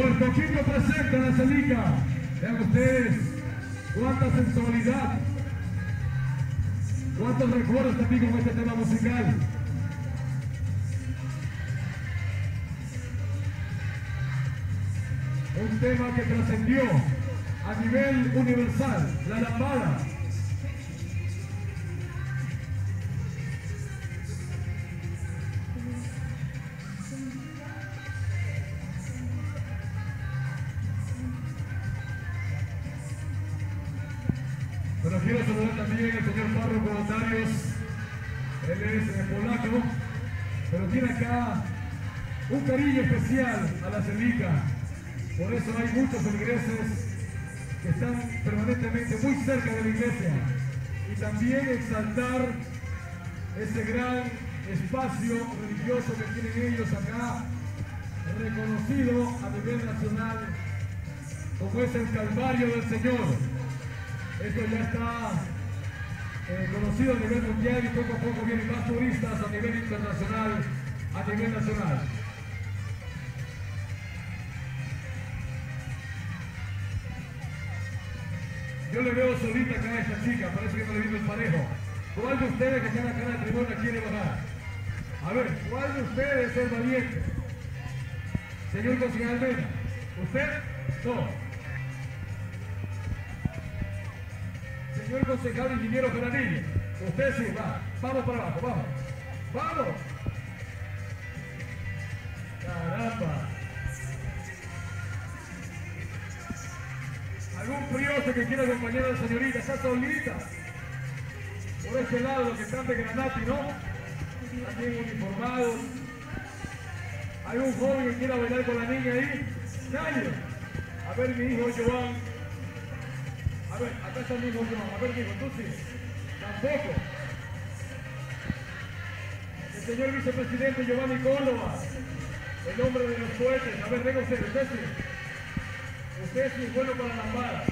Puerto Quito presenta la Celica. Vean ustedes cuánta sensualidad, cuántos recuerdos también con este tema musical. Un tema que trascendió a nivel universal, la lambada. Pero quiero saludar también al señor párroco Darius. Él es polaco, pero tiene acá un cariño especial a la Celica. Por eso hay muchos feligreses que están permanentemente muy cerca de la iglesia. Y también exaltar ese gran espacio religioso que tienen ellos acá, reconocido a nivel nacional como es el Calvario del Señor. Esto ya está conocido a nivel mundial y poco a poco vienen más turistas a nivel internacional, a nivel nacional. Yo le veo solita acá a esta chica, parece que no le vino el parejo. ¿Cuál de ustedes que están acá en la tribuna quiere bajar? A ver, ¿cuál de ustedes es valiente? Señor concejal Mena, ¿usted? No. Señor concejal ingeniero Jaramillo, usted sí, va. Vamos para abajo, vamos. ¡Vamos! ¡Caramba! ¿Algún prioso que quiera acompañar a la señorita? Está solita. Por este lado, los que están de Granati, ¿no? Están bien uniformados. ¿Hay un joven que quiera bailar con la niña ahí? Nadie. A ver, mi hijo Joan. A ver, acá está mi hijo Joan. A ver, mi hijo, tú sí. Tampoco. El señor vicepresidente Giovanni Córdoba. El hombre de los cohetes. A ver, venga usted sí. Usted sí es bueno para la lambada.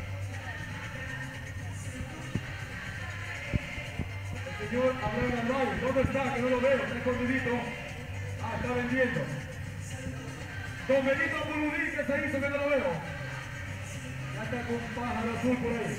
El señor Abraham Arroyo, ¿dónde está? Que no lo veo, está escondidito. Ah, está vendiendo. Don Benito Buludí, que se hizo que no lo veo. Ya está con un pájaro azul por ahí.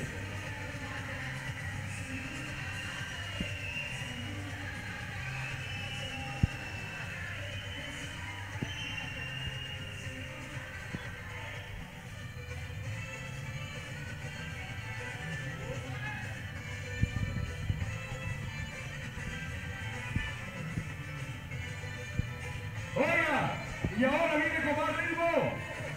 Oiga, y ahora viene con más ritmo.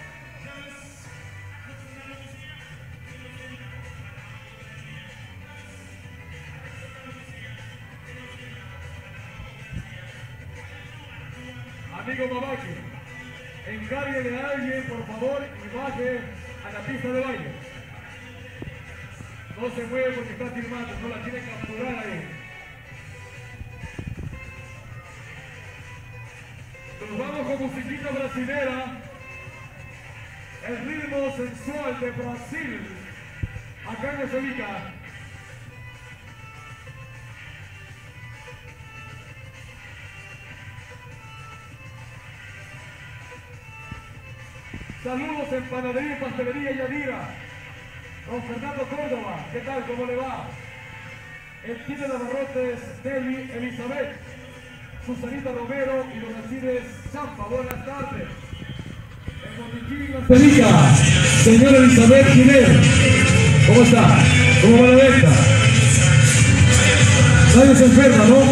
Amigo Babaki, encárguele a alguien, por favor, y baje a la pista de baile. No se mueve porque está filmando, no la tiene que capturar ahí. Nos vamos con musiquita brasilera, el ritmo sensual de Brasil, acá en la Celica. Saludos en Panadería y Pastelería Yadira. Don Fernando Córdoba, ¿qué tal? ¿Cómo le va? El Chile de Abarrotes, Deli Elizabeth. Susanita Romero y los Alcides Zampa, buenas tardes. En la Celica, señora Elizabeth Giler, ¿cómo está? ¿Cómo va la venta? Nadie se enferma, ¿no?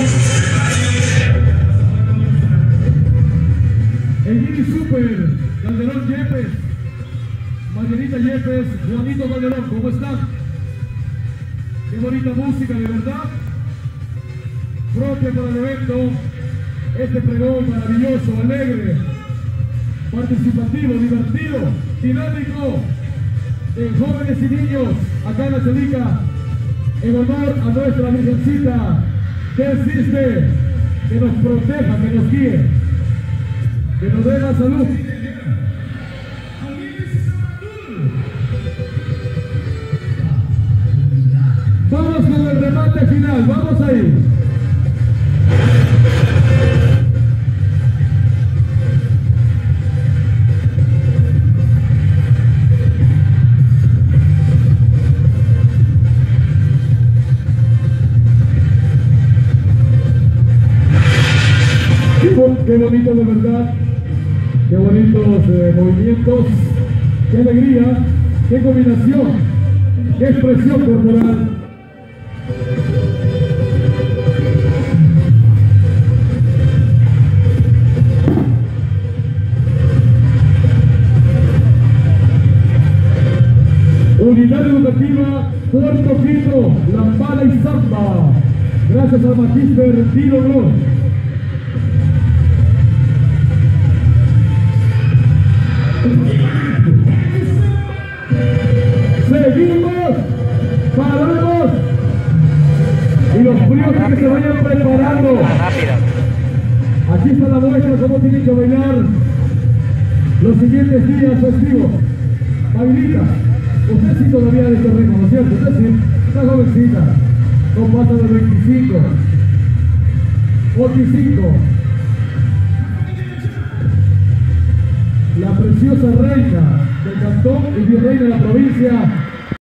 El Gini Super, Calderón Yepes, Margarita Yepes, Juanito Calderón, ¿cómo están? Qué bonita música, de verdad. Propia para el evento. Este pregón maravilloso, alegre, participativo, divertido, dinámico, de jóvenes y niños, acá en la Celica, en honor a nuestra Virgencita, que existe, que nos proteja, que nos guíe, que nos dé la salud. Vamos con el remate final, vamos ahí. Qué bonito de verdad, qué bonitos movimientos, qué alegría, qué combinación, qué expresión corporal. Unidad Educativa Puerto Quito, Lambada y Zamba. Gracias al Magíster Dino Blon. Seguimos, paramos. Y los fríos que se vayan preparando. Aquí está la muestra cómo tienen que bailar los siguientes días festivos. Pavilita, usted sí todavía de terreno, ¿no es cierto? Usted sí, está jovencita, con patas de 25, 45. La preciosa reina del cantón y virreina de la provincia